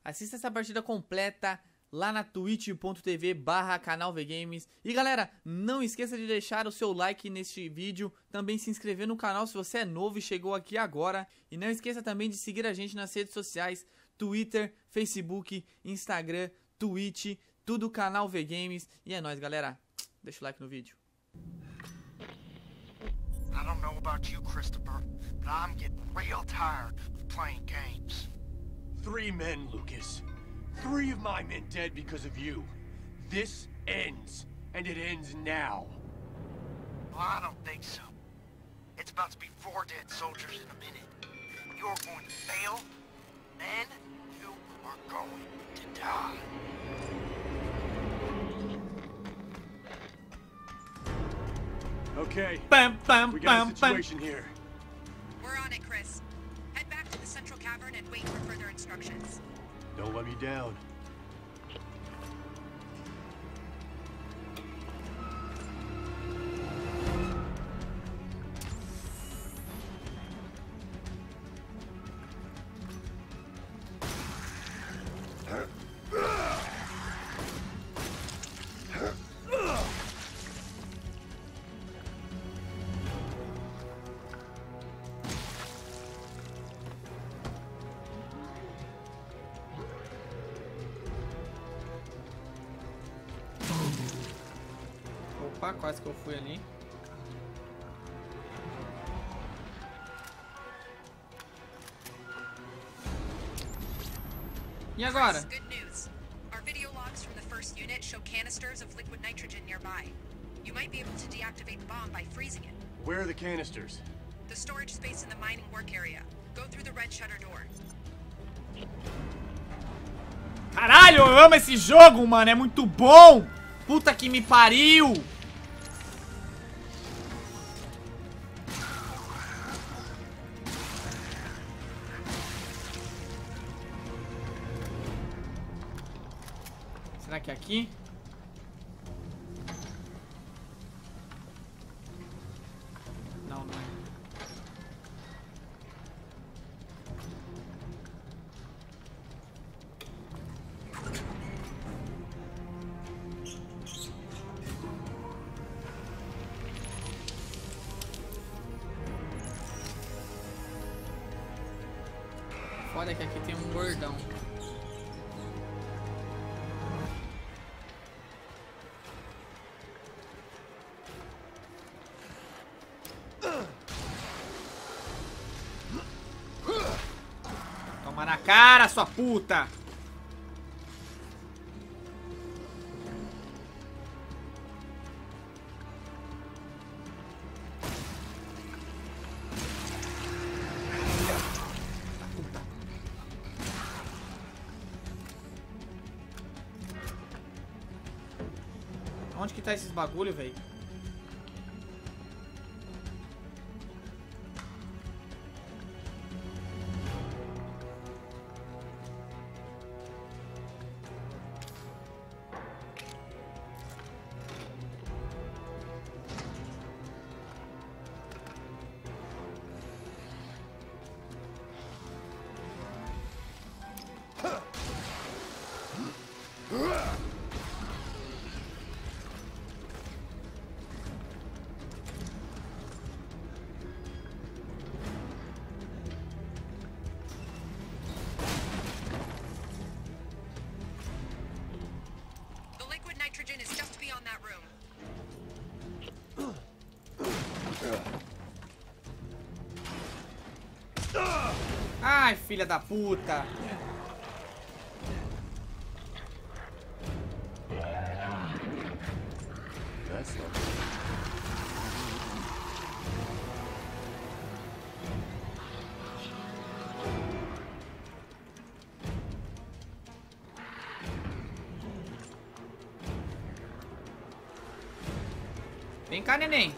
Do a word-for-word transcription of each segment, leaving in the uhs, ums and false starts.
Assista essa partida completa lá na twitch ponto tv barra canal V Games. E galera, não esqueça de deixar o seu like neste vídeo, também se inscrever no canal se você é novo e chegou aqui agora. E não esqueça também de seguir a gente nas redes sociais, Twitter, Facebook, Instagram, Twitch, tudo canal V Games. E é nóis, galera, deixa o like no vídeo. I don't know about you, Christopher, but I'm getting real tired of playing games. Three men, Lucas. Three of my men dead because of you. This ends, and it ends now. Well, I don't think so. It's about to be four dead soldiers in a minute. You're going to fail, then you are going to die. Okay, Pam, pam, we got pam, a pam. situation here. We're on it, Chris. Head back to the central cavern and wait for further instructions. Don't let me down. Opa, quase que eu fui ali. E agora? Chris, good news. Our video logs from the first unit show canisters of liquid nitrogen nearby. You might be able to deactivate the bomb by freezing it. Where are the canisters? The storage space in the mining work area. Go through the red shutter door. Caralho, eu amo esse jogo, mano. É muito bom. Puta que me pariu. Será que é aqui? Não, não é. Foda que aqui tem um gordão. Toma na cara, sua puta! Onde que tá esses bagulho, velho? Nitrogen is just beyond that room. Ai, filha da puta. That's not... Vem cá, neném.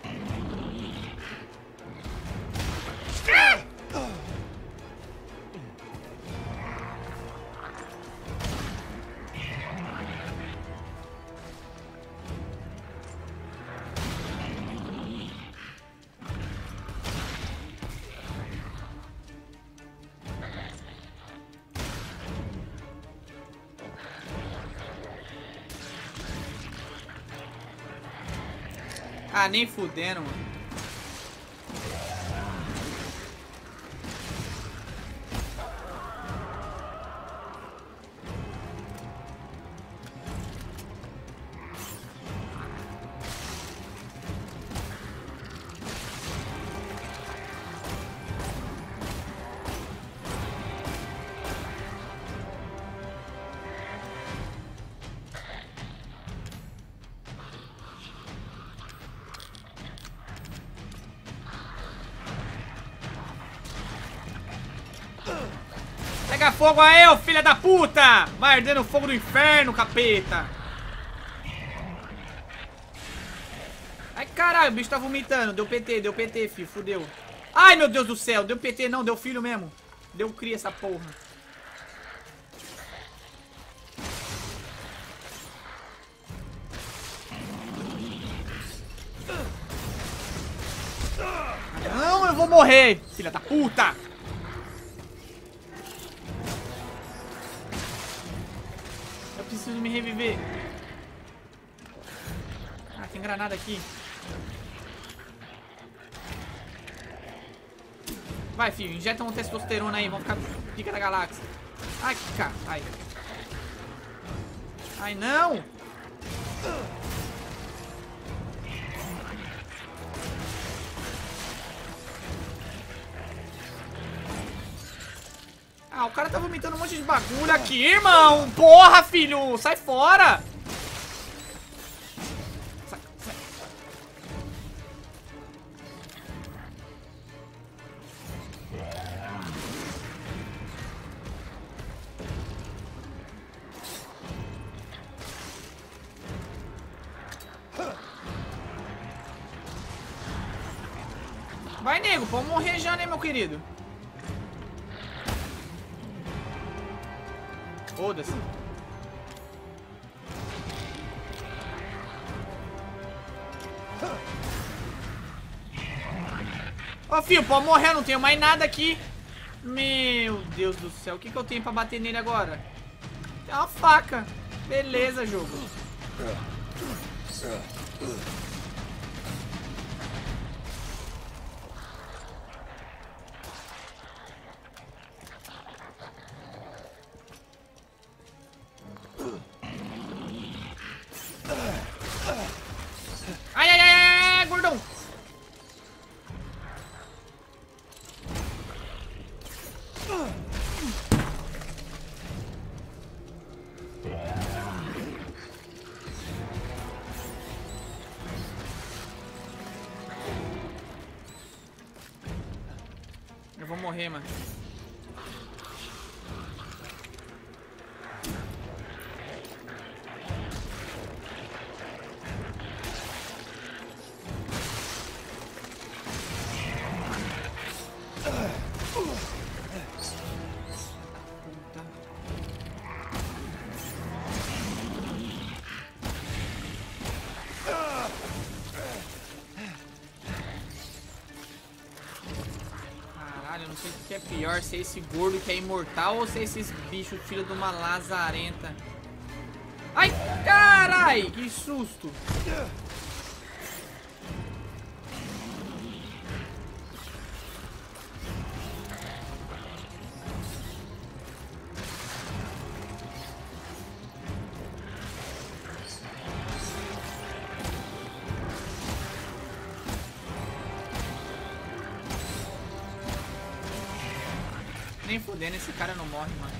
Ah, nem fudendo, mano. Pega fogo aí, ô filha da puta! Vai ardendo o fogo do inferno, capeta! Ai, caralho, o bicho tá vomitando. Deu P T, deu P T, filho. Fudeu. Ai, meu Deus do céu. Deu P T não, deu filho mesmo. Deu cria essa porra. Não, eu vou morrer, filha da puta! Eu preciso me reviver. Ah, tem granada aqui. Vai, filho, injeta um testosterona aí, vamos ficar pica da galáxia. Ai, que cara. Ai. Ai, não! Ah, o cara tá vomitando um monte de bagulho aqui, irmão! Porra, filho! Sai fora! Sai, sai. Vai, nego, pode morrer já, né, meu querido? Foda-se. Ô, filho, pode morrer, não tenho mais nada aqui. Meu Deus do céu, o que, que eu tenho pra bater nele agora? Tem uma faca. Beleza, jogo. Ai, ai, ai, ai, ai, gordão. Eu vou morrer, mano. Caralho, eu não sei o que é pior, se é esse gordo que é imortal ou se é esses bichos filho de uma lazarenta. Ai, carai, que susto. Nem fudendo, esse cara não morre, mano.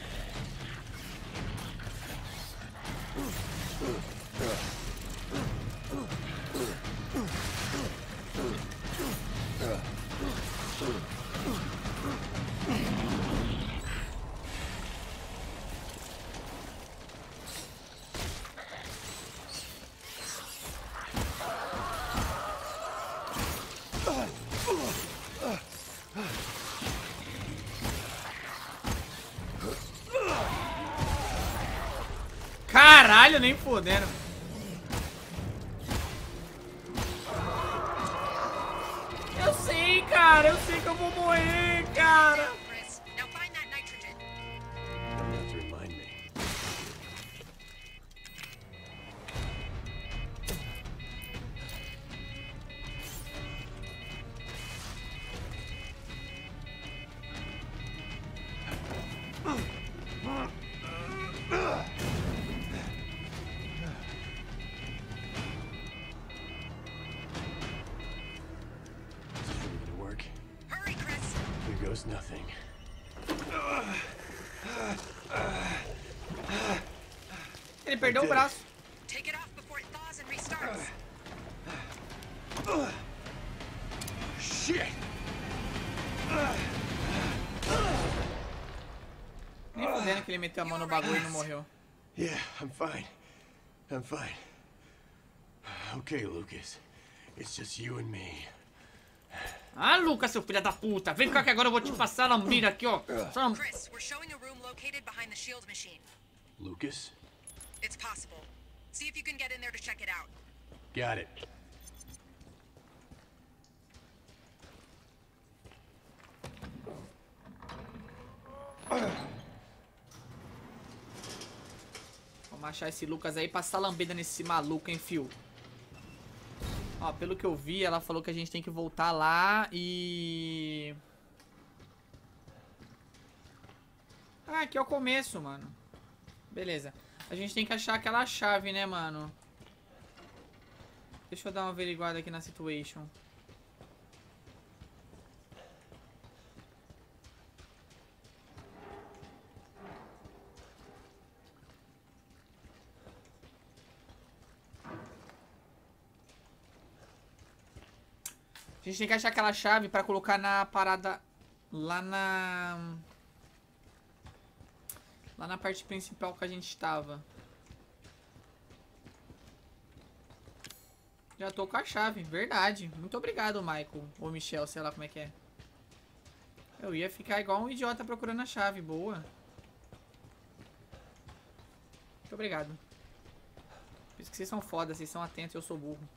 Caralho, nem fodendo. Eu sei, cara. Eu sei que eu vou morrer, cara. Chris, now find that nitrogen. Don't have to remind me. ele perdeu o braço. Take it off before it thaws and restarts. Shit! Nem fudendo que ele meteu a mão no bagulho e não morreu. Yeah, I'm fine. I'm fine. Okay, Lucas. It's just you and me. Ah, Lucas, seu filho da puta. Vem cá que agora eu vou te passar a lambida aqui, ó. Só... Chris, we're showing a room located behind the shield machine. Lucas? It's possible. See if you can get in there to check it out. Got it. Vamos achar esse Lucas aí e passar a lambida nesse maluco, hein, fio. Ó, pelo que eu vi, ela falou que a gente tem que voltar lá e... Ah, aqui é o começo, mano. Beleza. A gente tem que achar aquela chave, né, mano? Deixa eu dar uma averiguada aqui na situation. A gente tem que achar aquela chave pra colocar na parada lá na... Lá na parte principal que a gente estava. Já tô com a chave, verdade. Muito obrigado, Michael. Ou Michel, sei lá como é que é. Eu ia ficar igual um idiota procurando a chave, boa. Muito obrigado. Por isso que vocês são foda, vocês são atentos, eu sou burro.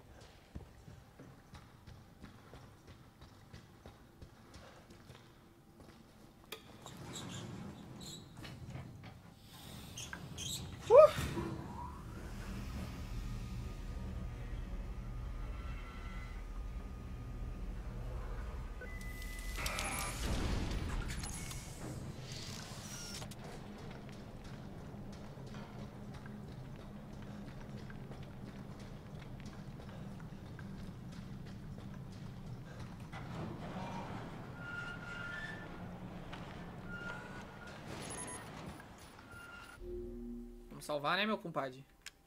Vamos salvar, né, meu compadre?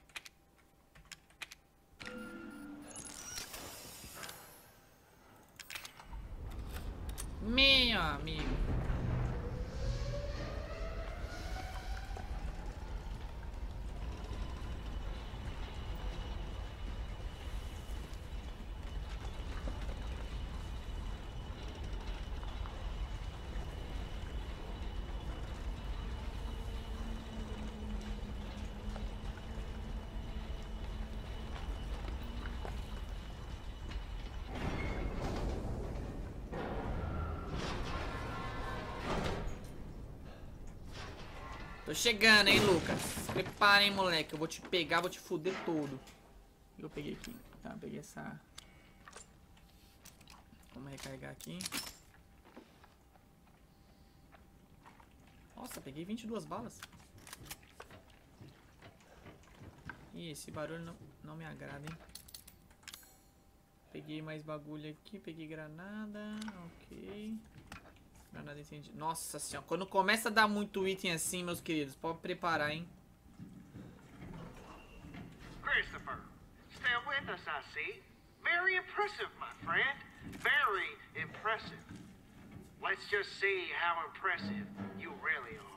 Meu amigo. Tô chegando, hein, Lucas. Prepara, hein, moleque. Eu vou te pegar, vou te fuder todo. O que eu peguei aqui? Tá, peguei essa... Vamos recarregar aqui. Nossa, peguei vinte e duas balas. Ih, esse barulho não, não me agrada, hein. Peguei mais bagulho aqui, peguei granada. Ok. Granada incendida. Nossa senhora, quando começa a dar muito item assim, meus queridos, pode preparar, hein. Christopher, still with us, I see. Very impressive, my friend. Very impressive. Let's just see how impressive you really are.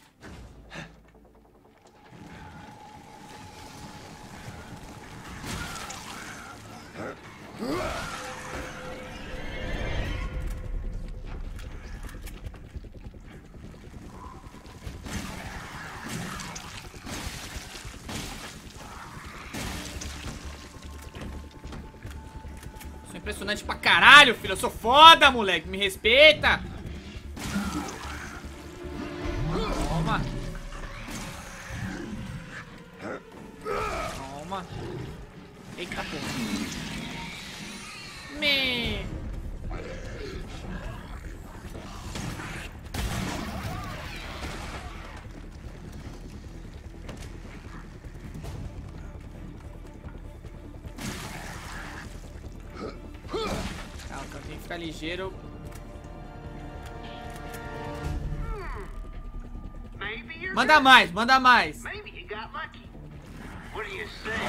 Sou impressionante pra caralho, filho. Eu sou foda, moleque. Me respeita. Toma. Toma. Eita, porra. Me. Calma, eu tenho que ficar ligeiro. Maybe you're Manda mais, manda mais. Maybe you got lucky. What do you say?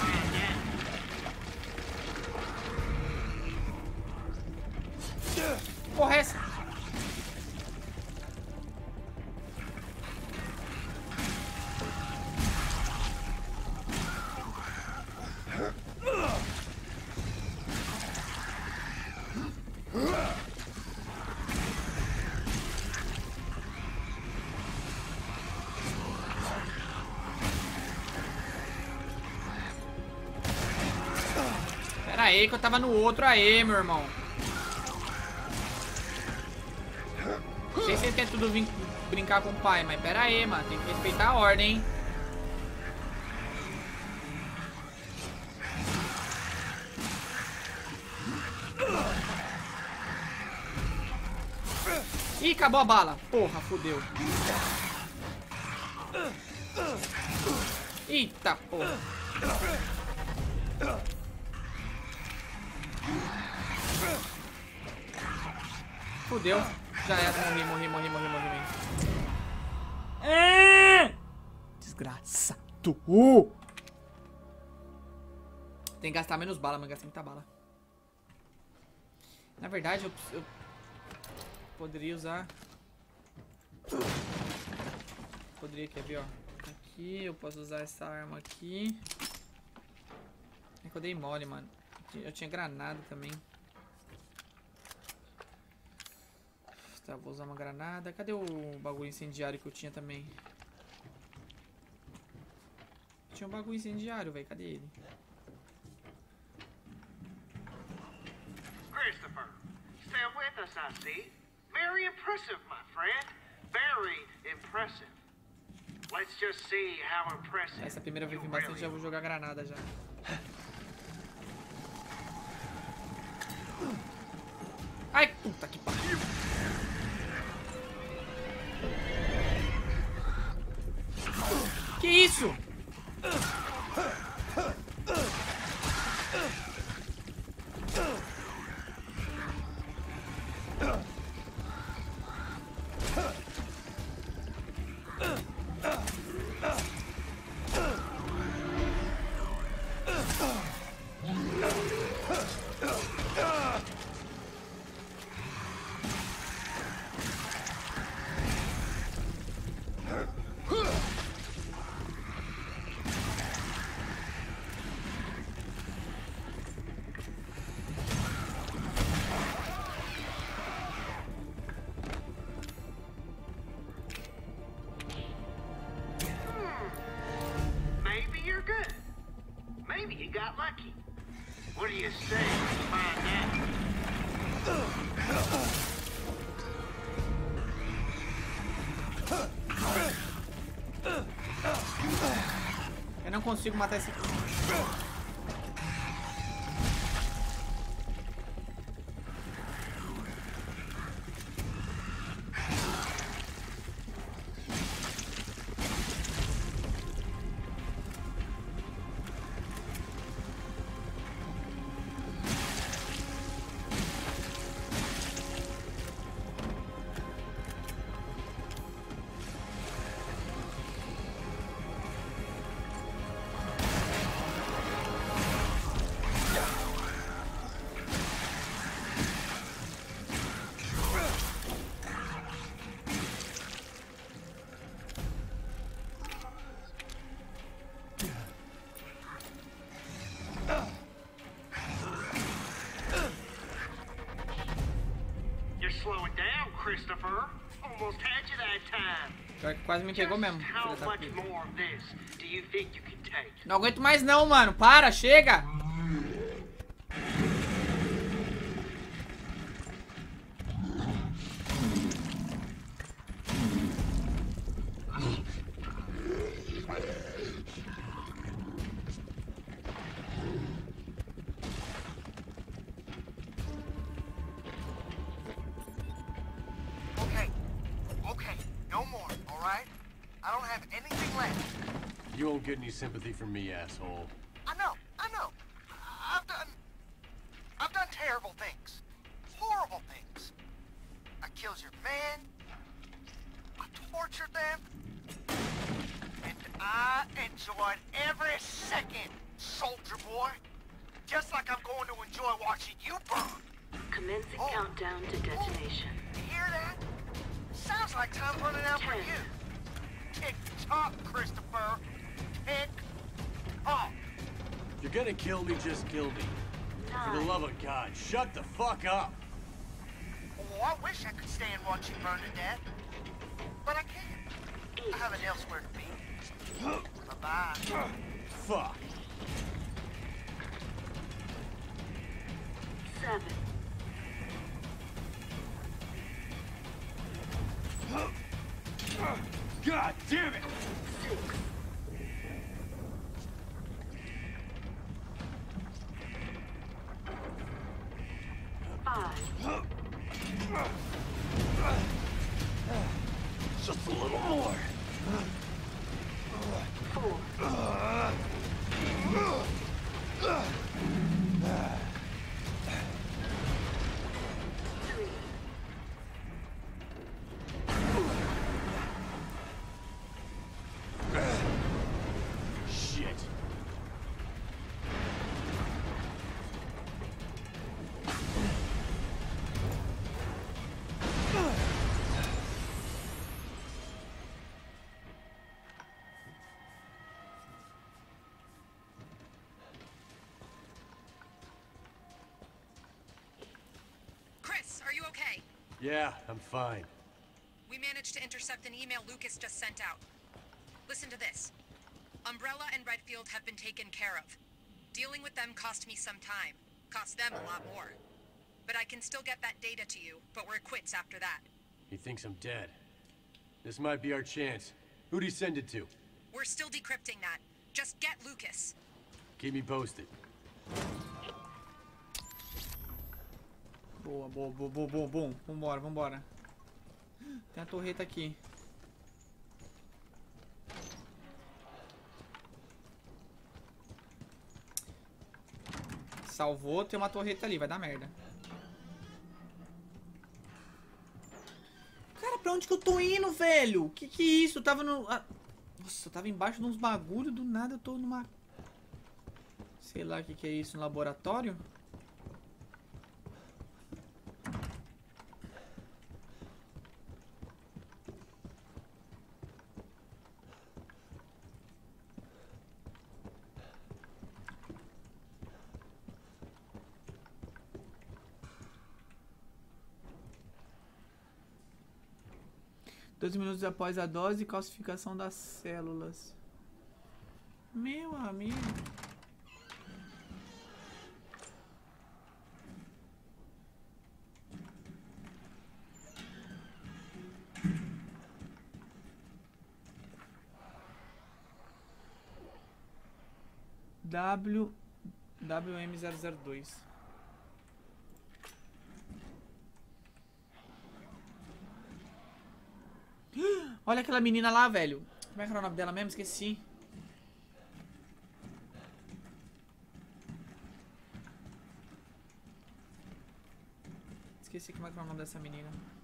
Porra, é essa? Pera aí que eu tava no outro aí, meu irmão. Não sei se vocês querem tudo vir brincar com o pai, mas pera aí, mano. Tem que respeitar a ordem, hein? Ih, acabou a bala. Porra, fodeu. Eita, porra. Fudeu. Já era. Morri, morri, morri, morri, morri, morri. É! Desgraçado. Uh! Tem que gastar menos bala, mas gastei muita bala. Na verdade, eu, eu poderia usar... Poderia, quer ver, ó. Aqui, eu posso usar essa arma aqui. É que eu dei mole, mano. Eu tinha granada também. Tá, vou usar uma granada. Cadê o bagulho incendiário que eu tinha também? Tinha um bagulho incendiário, velho. Cadê ele? Christopher, still with us, I see. Very impressive, my friend. Very impressive. Let's just see how impressive. Essa primeira vez que vim bastante, já vou jogar granada já. Ai, puta que pariu. Que isso? Maybe you got lucky. What do you say to find out? Eu não consigo matar esse... Slowing down, Christopher. Almost had you that time. Pior que quase me pegou mesmo. How much more of this do you think you can take? Não aguento mais não, mano. Para, chega. You won't get any sympathy from me, asshole. I know, I know. I've done... I've done terrible things. Horrible things. I killed your men. I tortured them. And I and enjoyed every second, soldier boy. Just like I'm going to enjoy watching you burn. Commencing Oh. countdown to detonation. You hear that? Sounds like time's running out for Ten. you. Tick tock, Christopher. Tick tock. If you're gonna kill me, just kill me. For the Nine. love of God, shut the fuck up. Oh, I wish I could stay and watch you burn to death. But I can't. I have it elsewhere to be. Bye-bye. Fuck. Seven. God damn it! Six. Five. Just a little more. Four. Three. Shit. Chris, are you okay? Yeah, I'm fine. We managed to intercept an email Lucas just sent out. Listen to this. Umbrella and Redfield have been taken care of. Dealing with them cost me some time. Cost them a lot more. But I can still get that data to you, but we're quits after that. He thinks I'm dead. This might be our chance. Who'd he send it to? We're still decrypting that. Just get Lucas. Keep me posted. Boa, boa, boa, boa, boa, bom. Vambora, vambora. Tem a torreta aqui. Salvou, tem uma torreta ali, vai dar merda. Cara, pra onde que eu tô indo, velho? Que que é isso? Eu tava no... ah, nossa, eu tava embaixo de uns bagulho, do nada eu tô numa... Sei lá o que que é isso, no laboratório? Dois minutos após a dose, calcificação das células. Meu amigo. W W M zero zero dois. Olha aquela menina lá, velho. Como é que era o nome dela mesmo? Esqueci. Esqueci como é que era o nome dessa menina.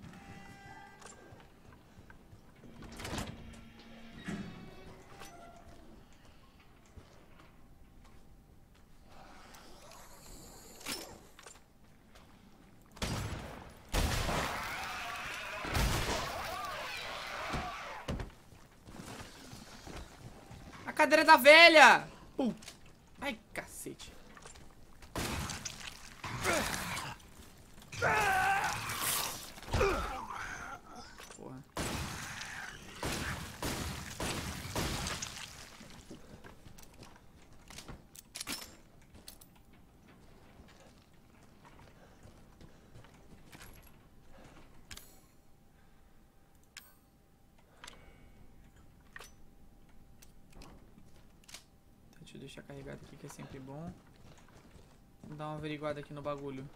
Cadeira da velha! Pum. Ai, cacete. Porra. Deixa eu deixar carregado aqui que é sempre bom. Vamos dar uma averiguada aqui no bagulho.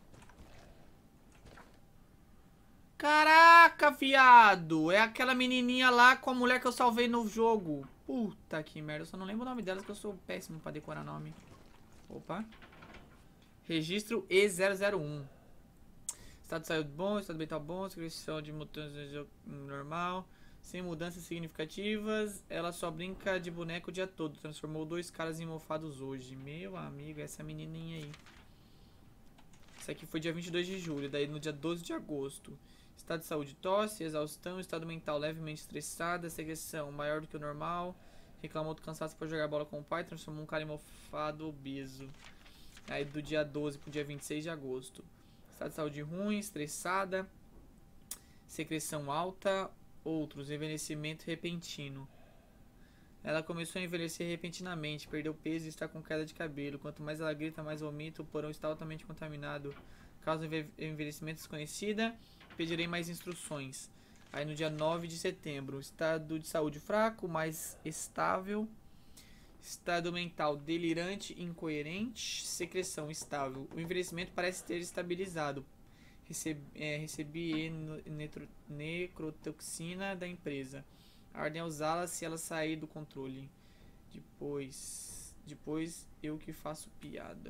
Caraca, viado! É aquela menininha lá com a mulher que eu salvei no jogo. Puta que merda, eu só não lembro o nome delas que eu sou péssimo pra decorar nome. Opa. Registro E zero zero um. Estado de saúde bom, estado mental bom, secreção de mutantes normal. Sem mudanças significativas, ela só brinca de boneco o dia todo. Transformou dois caras em mofados hoje. Meu amigo, essa menininha aí. Isso aqui foi dia vinte e dois de julho, daí no dia doze de agosto. Estado de saúde, tosse, exaustão, estado mental levemente estressada, secreção maior do que o normal. Reclamou do cansaço por jogar bola com o pai, transformou um cara em mofado obeso. Aí do dia doze pro dia vinte e seis de agosto. Estado de saúde ruim, estressada, secreção alta, outros, envelhecimento repentino. Ela começou a envelhecer repentinamente, perdeu peso e está com queda de cabelo. Quanto mais ela grita, mais vomita, o porão está altamente contaminado. Causa de envelhecimento desconhecida, pedirei mais instruções. Aí no dia nove de setembro, estado de saúde fraco, mais estável. Estado mental delirante, incoerente, secreção estável. O envelhecimento parece ter estabilizado. Recebi, é, recebi netro, necrotoxina da empresa. A ordem é usá-la se ela sair do controle. Depois, depois eu que faço piada.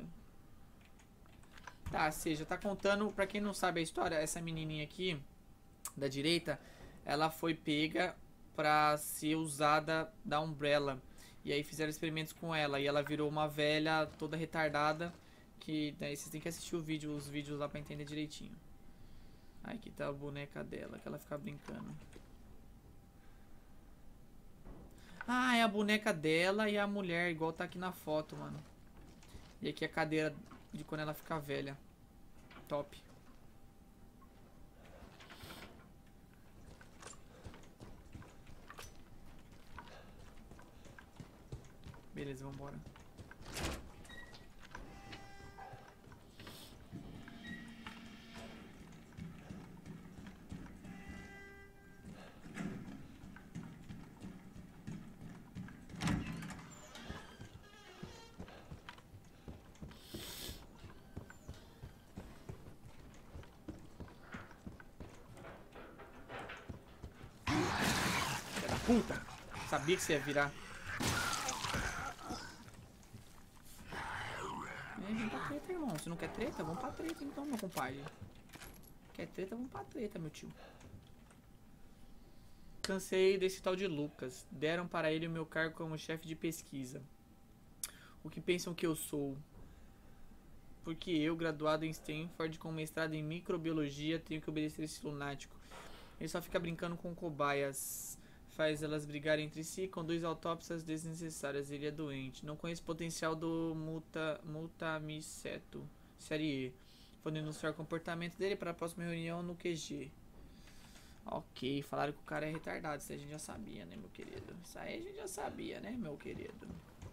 Tá, seja, tá contando, pra quem não sabe a história, essa menininha aqui, da direita, ela foi pega pra ser usada da Umbrella. E aí fizeram experimentos com ela. E ela virou uma velha toda retardada. Que daí vocês têm que assistir o vídeo, os vídeos lá pra entender direitinho. Aí aqui tá a boneca dela, que ela fica brincando. Ah, é a boneca dela e a mulher, igual tá aqui na foto, mano. E aqui a cadeira de quando ela fica velha. Top. Beleza, vambora. Filha da puta! Sabia que você ia virar. Vem pra treta, irmão. Se não quer treta, vamos pra treta então, meu compadre. Quer treta, vamos pra treta, meu tio. Cansei desse tal de Lucas. Deram para ele o meu cargo como chefe de pesquisa. O que pensam que eu sou? Porque eu, graduado em Stanford com mestrado em microbiologia, tenho que obedecer esse lunático. Ele só fica brincando com cobaias. Faz elas brigarem entre si, conduz autópsias desnecessárias. Ele é doente. Não conheço o potencial do muta, Mutamiceto. Série E. Vou denunciar o comportamento dele para a próxima reunião no Q G. Ok, falaram que o cara é retardado. Isso aí a gente já sabia, né, meu querido? Isso aí a gente já sabia, né, meu querido?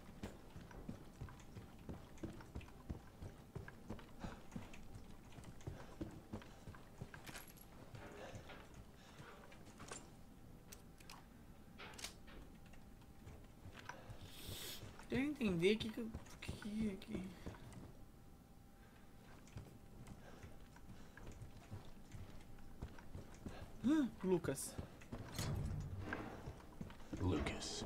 Quero entender que que, que, que... Ah, Lucas. Lucas.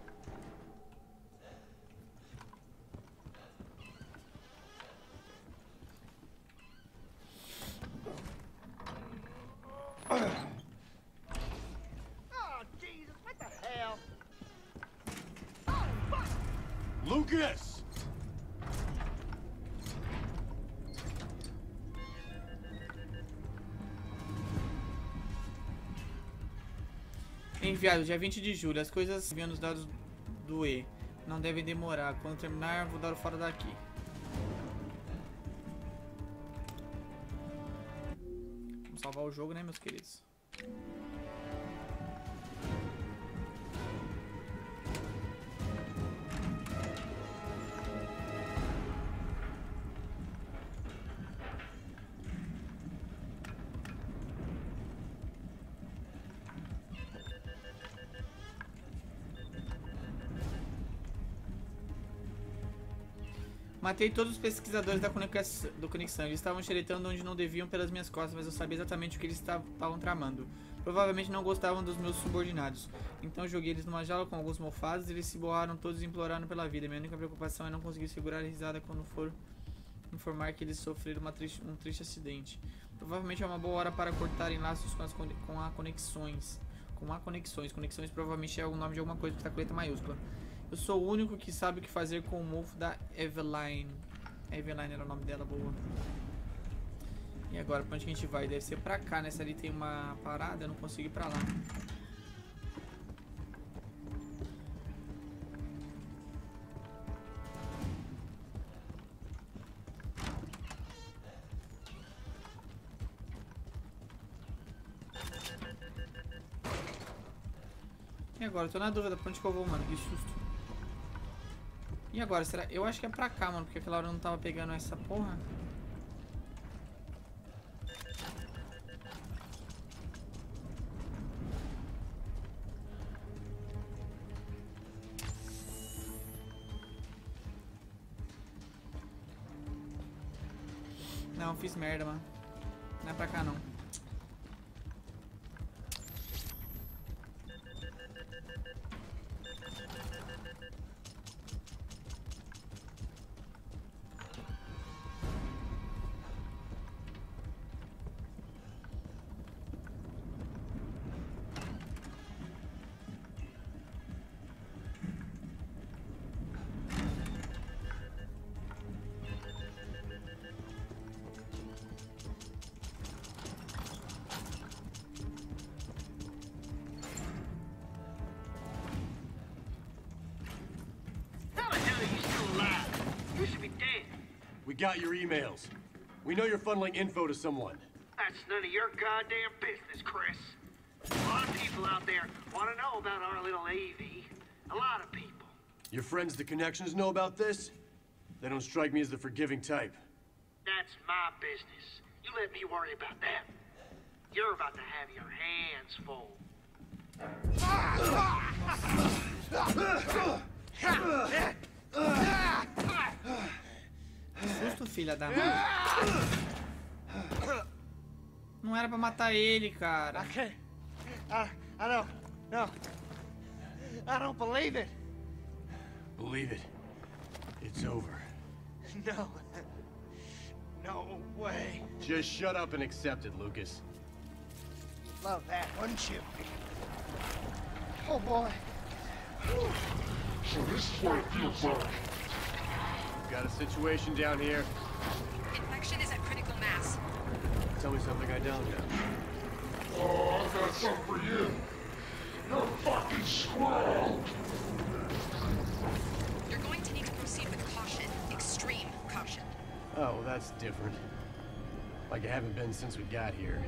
Oh, Jesus, what the hell? Lucas! Enviado, dia vinte de julho. As coisas enviando os dados do E. Não devem demorar. Quando terminar, vou dar o fora daqui. Vamos salvar o jogo, né, meus queridos? Matei todos os pesquisadores da conexão, do conexão. Eles estavam xeretando onde não deviam pelas minhas costas, mas eu sabia exatamente o que eles estavam tramando. Provavelmente não gostavam dos meus subordinados. Então eu joguei eles numa jaula com alguns mofados e eles se borraram todos e imploraram pela vida. Minha única preocupação é não conseguir segurar a risada quando for informar que eles sofreram uma triste, um triste acidente. Provavelmente é uma boa hora para cortarem laços com, as, com a conexões. com a conexões. Conexões provavelmente é o nome de alguma coisa que tá com letra maiúscula. Eu sou o único que sabe o que fazer com o mofo da Eveline. Eveline era o nome dela, boa. E agora, pra onde que a gente vai? Deve ser pra cá, nessa ali tem uma parada, eu não consigo ir pra lá. E agora? Eu tô na dúvida pra onde que eu vou, mano. Que susto. E agora? Será? Eu acho que é pra cá, mano. Porque aquela hora eu não tava pegando essa porra. Não, fiz merda, mano. Não é pra cá, não. We got your emails. We know you're funneling info to someone. That's none of your goddamn business, Chris. A lot of people out there want to know about our little A V. A lot of people. Your friends, the Connections, know about this? They don't strike me as the forgiving type. That's my business. You let me worry about that. You're about to have your hands full. Susto, filha da mãe. Não era pra matar ele, cara. I can't. I, I don't. No. I don't believe it. Believe it. It's over. No. No way. Just shut up and accept it, Lucas. Love that, wouldn't you? Oh boy. So this is what it feels like. Got a situation down here. Infection is at critical mass. Tell me something I don't know. Oh, I've got something for you. You're a fucking squirrel. You're going to need to proceed with caution. Extreme caution. Oh, well, that's different. Like I haven't been since we got here.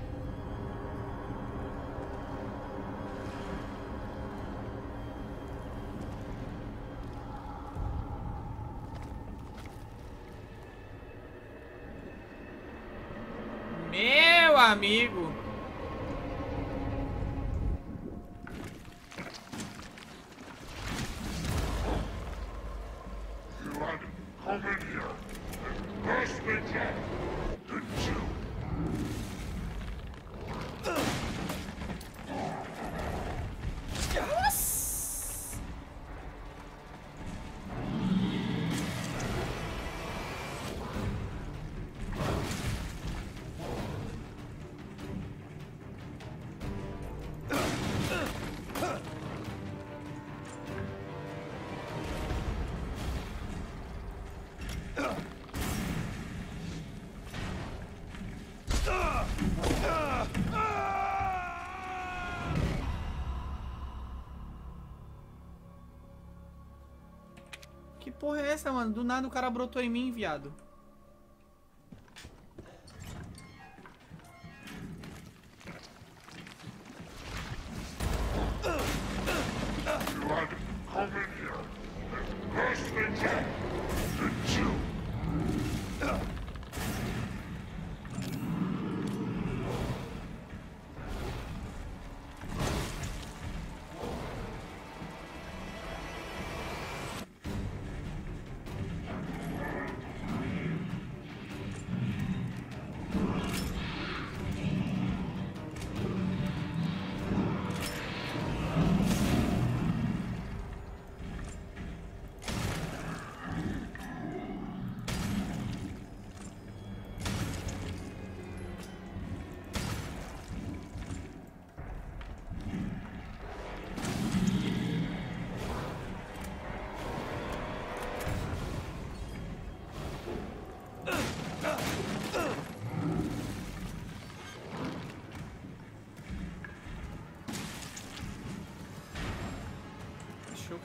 Meu amigo. You had come in here and burst me down, didn't you? Que porra é essa, mano? Do nada o cara brotou em mim, viado. You had come in here and burst me down, didn't you?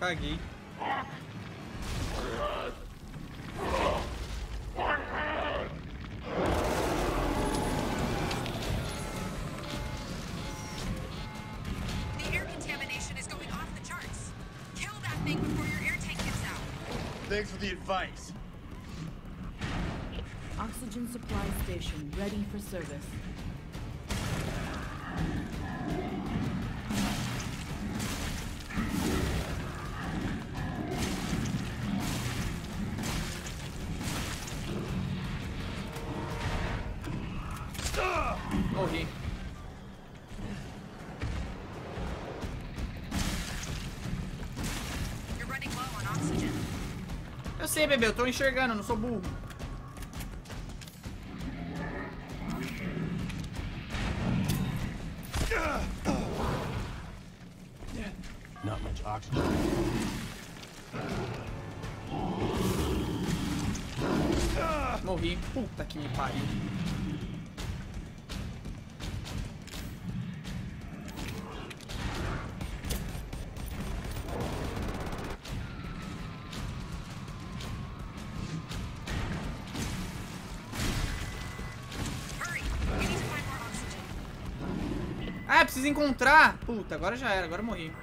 caguei. The air contamination is going off the charts. Kill that thing before your air tank gives out. Thanks for the advice. Oxygen supply station ready for service. Morri. You're running low on oxygen. Eu sei, bebê, eu tô enxergando, eu não sou burro. Not much oxygen. Morri. Puta que me pariu. Hurry! We need to find more oxygen. Ah, preciso encontrar. Puta, agora já era, agora eu morri.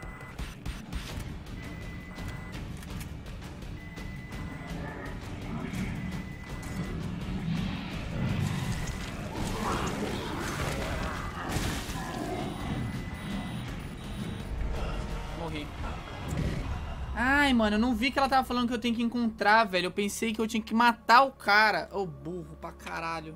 Morri. Ai, mano, eu não vi que ela tava falando que eu tenho que encontrar, velho. Eu pensei que eu tinha que matar o cara. Ô, burro pra caralho.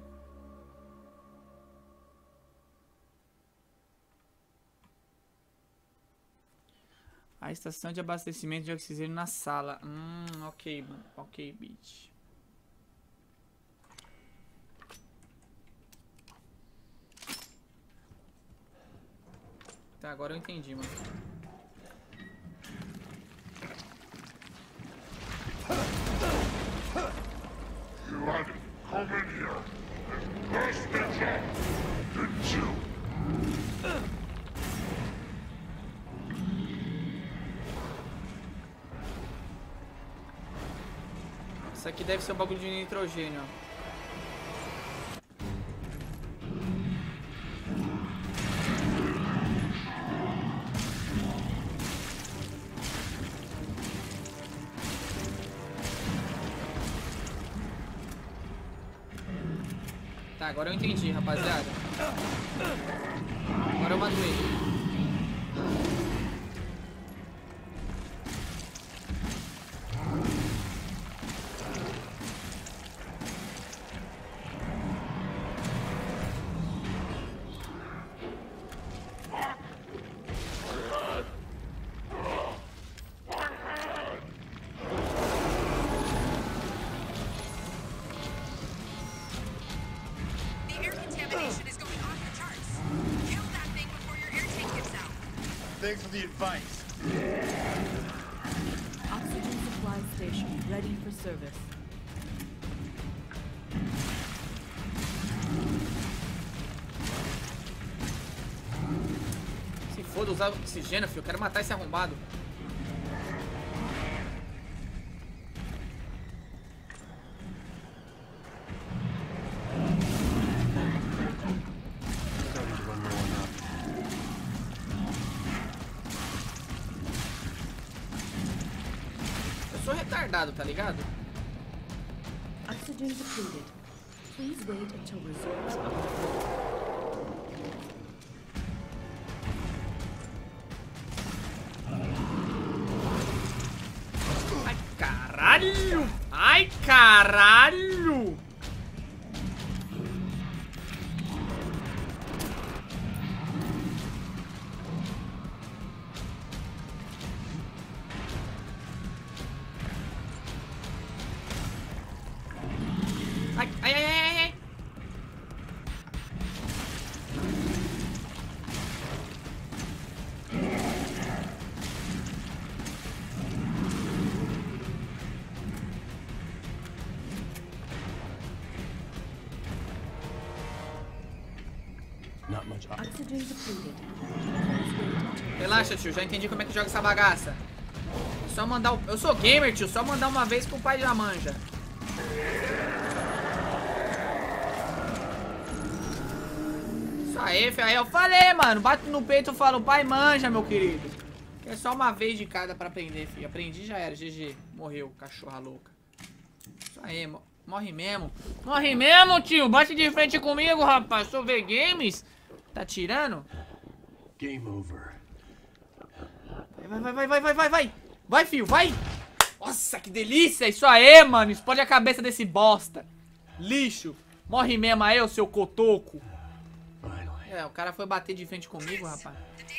A estação de abastecimento de oxigênio na sala. Hum, ok, mano. Ok, bitch. Tá, agora eu entendi, mano. You had to come in here and bust the job, didn't you? Isso aqui deve ser um bagulho de nitrogênio, ó. Tá, agora eu entendi, rapaziada. Agora eu mato ele. The air contamination is going off the charts. Kill that thing before your air tank gives out. Thanks for the advice. Oxygen supply station ready for service. Se foda usar oxigênio, filho, eu quero matar esse arrombado. Starting to run low on oxygen. Eu sou retardado, tá ligado? Oxygen depleted. Please wait until reserves are full. Ai, caralho! Ai, caralho! Ai, ai, ai, ai, ai! Not much oxygen. Oxygen depleted. Please wait until Relaxa, tio, já entendi como é que joga essa bagaça. só mandar o... Eu sou gamer, tio. Só mandar uma vez que o pai já manja. Isso aí, filho. Aí eu falei, mano. Bato no peito e falo, pai manja, meu querido. É só uma vez de cada pra aprender, filho. Aprendi, já era. G G. Morreu, cachorra louca. Isso aí, morre mesmo. Morre mesmo, tio. Bate de frente comigo, rapaz. Sou V-Games. Tá tirando? Game over. Vai, vai, vai, vai, vai, vai, vai. Vai, filho, vai. Nossa, que delícia. Isso aí, mano. Explode a cabeça desse bosta. Lixo. Morre mesmo aí, ô seu cotoco. É, o cara foi bater de frente comigo, rapaz.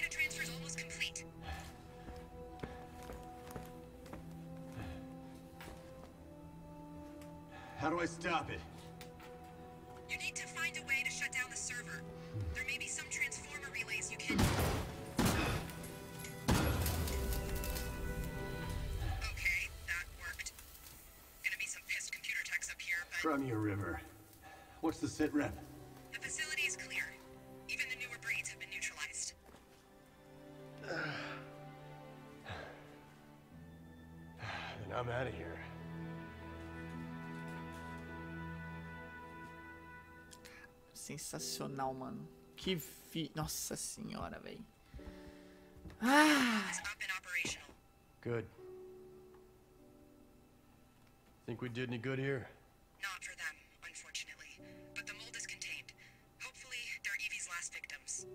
How do I stop it? You need to find a way to shut down the server. There may be some transformer relays you can... Okay, that worked. Gonna be some pissed computer techs up here, but... Crimea River. What's the sit rep? The facility is clear. Even the newer breeds have been neutralized. Then I'm out of here. Sensacional, mano. Que fi... Nossa senhora, velho. Ah! Good. Think we did any good here? Not for them, unfortunately. But the mold is contained. Hopefully, they're Evie's last victims.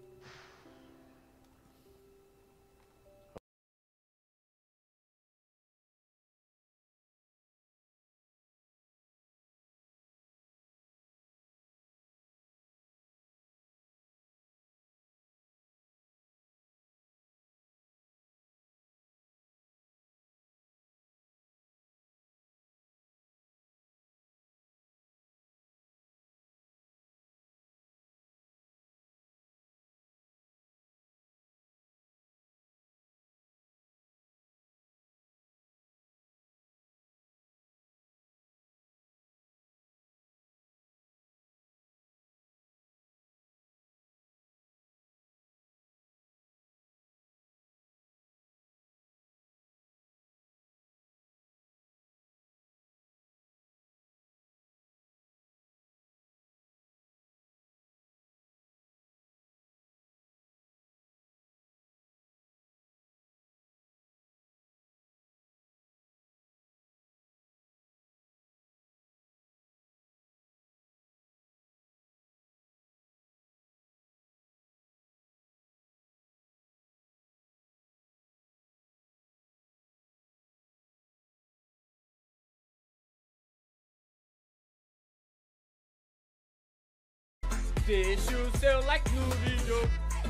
Deixa o seu like no vídeo.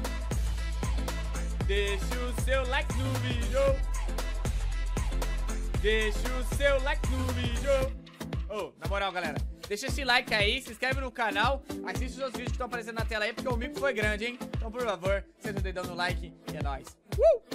Deixa o seu like no vídeo. Deixa o seu like no vídeo. Oh, na moral, galera, deixa esse like aí, se inscreve no canal, assiste os outros vídeos que estão aparecendo na tela aí, porque o mico foi grande, hein? Então, por favor, senta o dedão no like e é nóis. Uh!